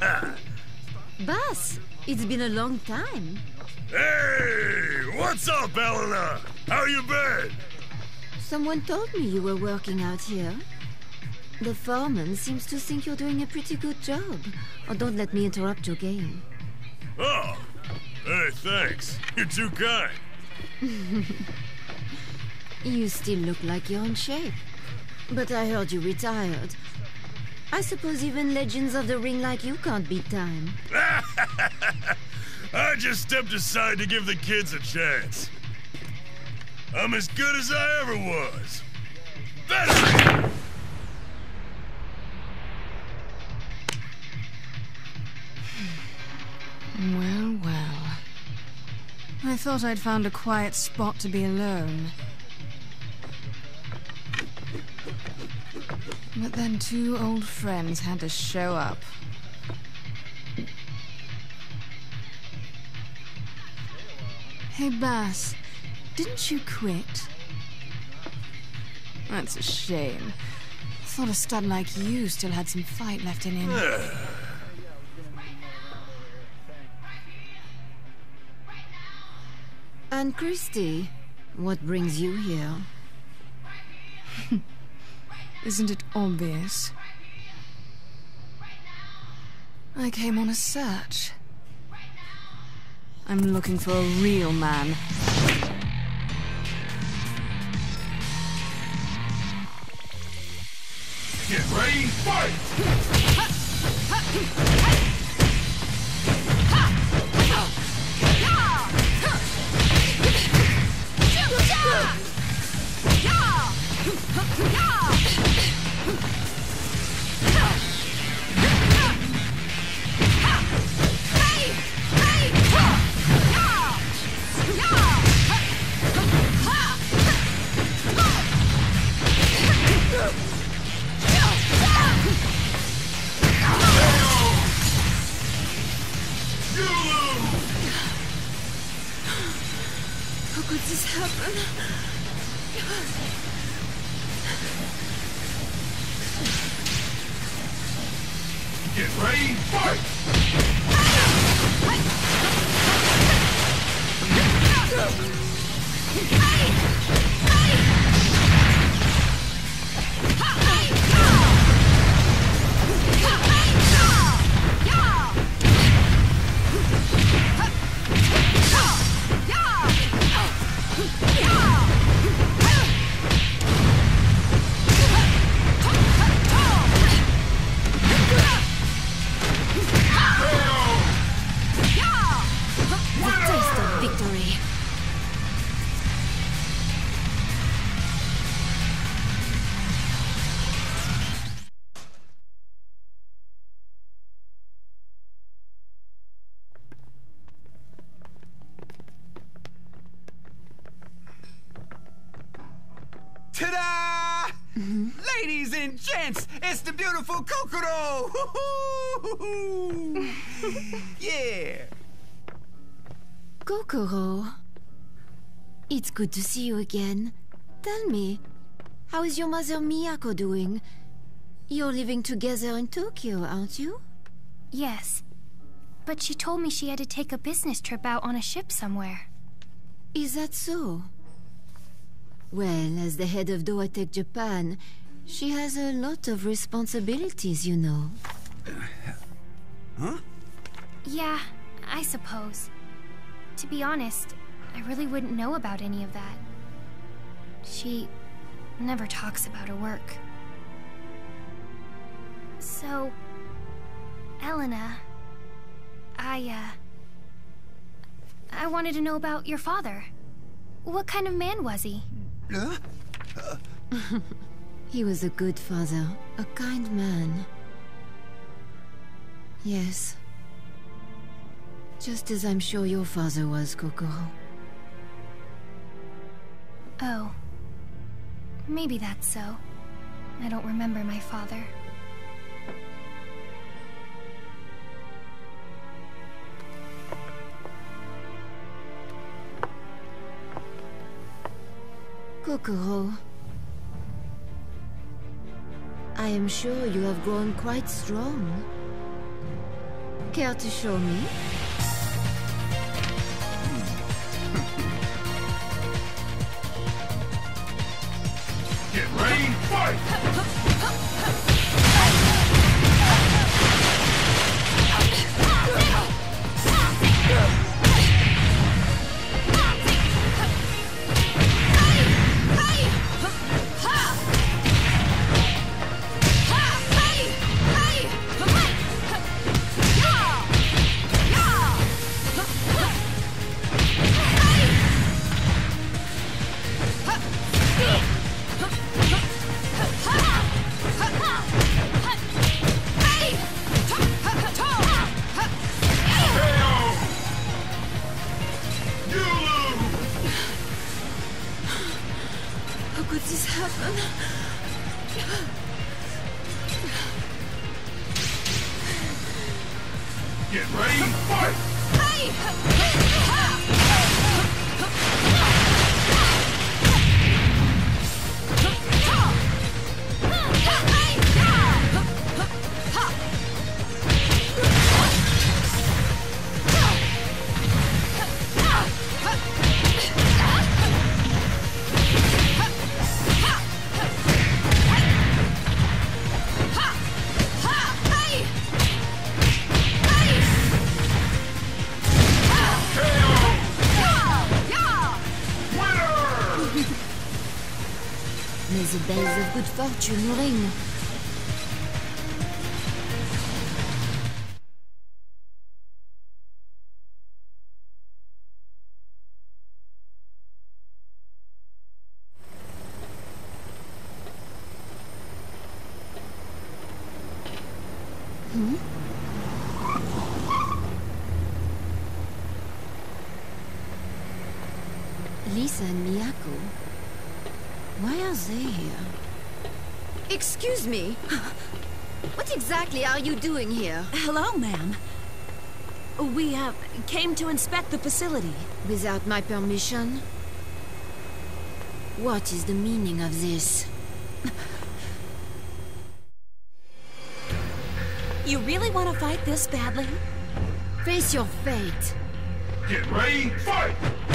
Boss, it's been a long time. Hey! What's up, Helena? How you been? Someone told me you were working out here. The foreman seems to think you're doing a pretty good job. Oh, don't let me interrupt your game. Oh! Hey, thanks. You're too kind. You still look like you're in shape. But I heard you retired. I suppose even legends of the ring like you can't beat time. I just stepped aside to give the kids a chance. I'm as good as I ever was. Better! Well, well. I thought I'd found a quiet spot to be alone. But then two old friends had to show up. Hey, Bass, didn't you quit? That's a shame. I thought a stud like you still had some fight left in him. And Christy, what brings you here? Isn't it obvious? I came on a search. I'm looking for a real man. Get ready, fight! How could this happen? Get ready, fight! Ta-da! Ladies and gents, it's the beautiful Kokoro! Yeah! Kokoro. It's good to see you again. Tell me, how is your mother Miyako doing? You're living together in Tokyo, aren't you? Yes. But she told me she had to take a business trip out on a ship somewhere. Is that so? Well, as the head of DoaTec Japan, she has a lot of responsibilities, you know. Huh? Yeah, I suppose. To be honest, I really wouldn't know about any of that. She never talks about her work. So, Helena, I wanted to know about your father. What kind of man was he? He was a good father, a kind man. Yes. Just as I'm sure your father was, Kokoro. Oh. Maybe that's so. I don't remember my father. Kokoro, I am sure you have grown quite strong. Care to show me? Get ready, fight! How could this happen? Get ready, fight! May the bells of good fortune ring. Lisa and Miyako. Why are they here? Excuse me. What exactly are you doing here? Hello, ma'am. We, came to inspect the facility. Without my permission? What is the meaning of this? You really want to fight this badly? Face your fate. Get ready, fight!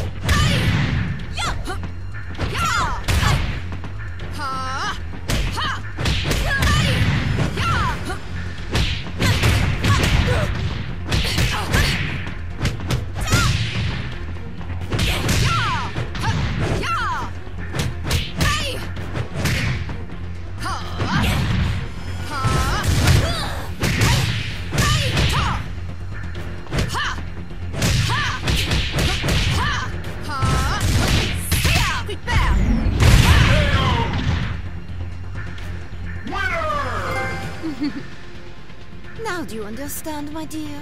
Now do you understand, my dear?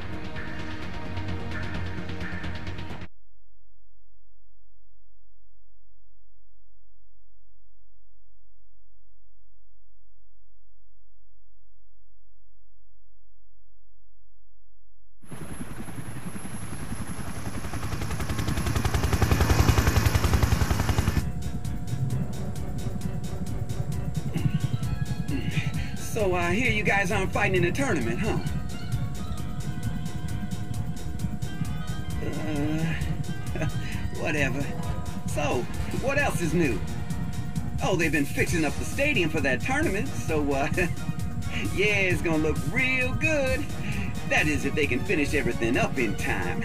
So I hear you guys aren't fighting in a tournament, huh? Whatever. So, what else is new? Oh, they've been fixing up the stadium for that tournament, so, yeah, it's gonna look real good. That is, if they can finish everything up in time.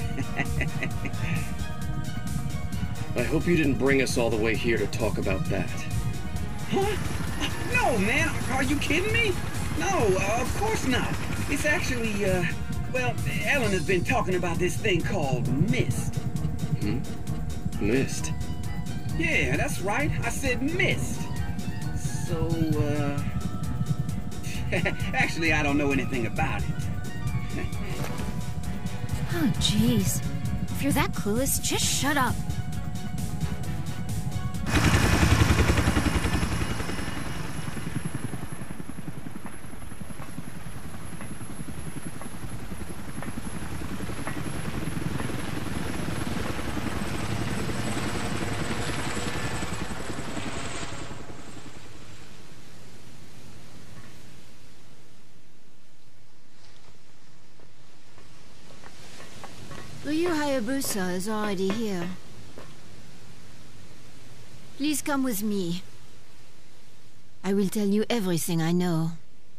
I hope you didn't bring us all the way here to talk about that. Huh? No, man, are you kidding me? No, of course not. It's actually, well, Helena's been talking about this thing called mist. Mist? Yeah, that's right. I said mist. So, actually, I don't know anything about it. Oh, jeez. If you're that clueless, just shut up. The Yu Hayabusa is already here. Please come with me. I will tell you everything I know.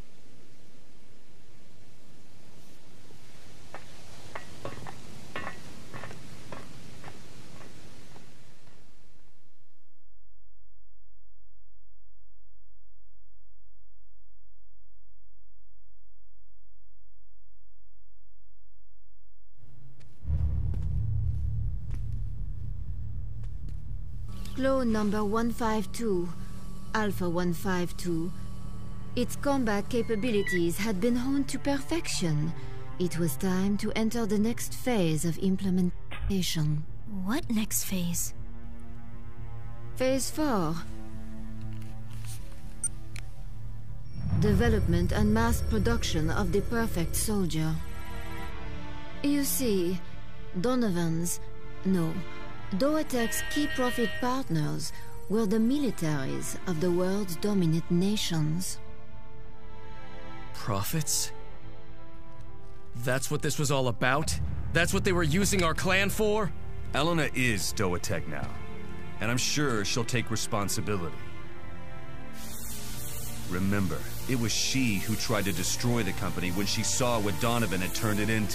Clone number 152, Alpha 152. Its combat capabilities had been honed to perfection. It was time to enter the next phase of implementation. What next phase? Phase 4. Development and mass production of the perfect soldier. You see, DoaTec's key profit partners were the militaries of the world's dominant nations. Profits? That's what this was all about? That's what they were using our clan for? Helena is DoaTec now, and I'm sure she'll take responsibility. Remember, it was she who tried to destroy the company when she saw what Donovan had turned it into.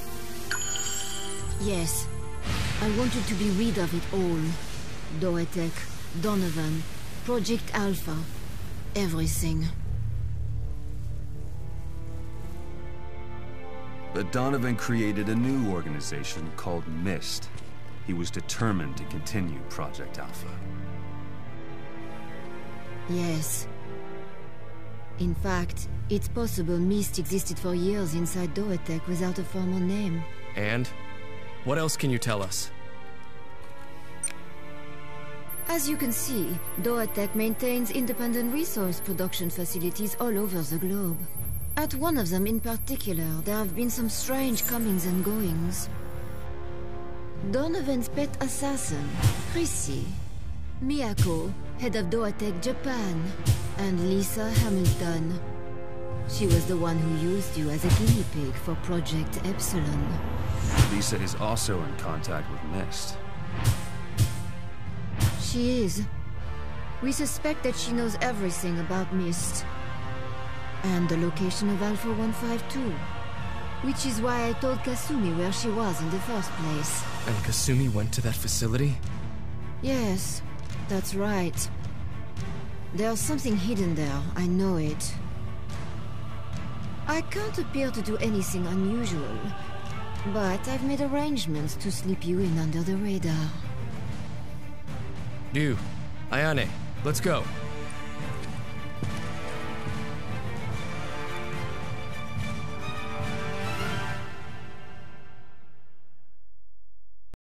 Yes. I wanted to be rid of it all. DoaTec, Donovan, Project Alpha, everything. But Donovan created a new organization called MIST. He was determined to continue Project Alpha. Yes. In fact, it's possible MIST existed for years inside DoaTec without a formal name. And? What else can you tell us? As you can see, DoaTec maintains independent resource production facilities all over the globe. At one of them in particular, there have been some strange comings and goings. Donovan's pet assassin, Chrissy, Miyako, head of DoaTec Japan, and Lisa Hamilton. She was the one who used you as a guinea pig for Project Epsilon. Lisa is also in contact with MIST. She is. We suspect that she knows everything about MIST. And the location of Alpha 152. Which is why I told Kasumi where she was in the first place. And Kasumi went to that facility? Yes, that's right. There's something hidden there, I know it. I can't appear to do anything unusual, but I've made arrangements to slip you in under the radar. Ayane, let's go.